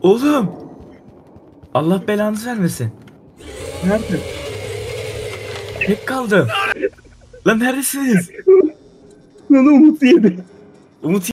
Oğlum. Allah belanızı vermesin. Nerede? Tek kaldım. Lan neredesiniz? Lan Umut yedi. Umut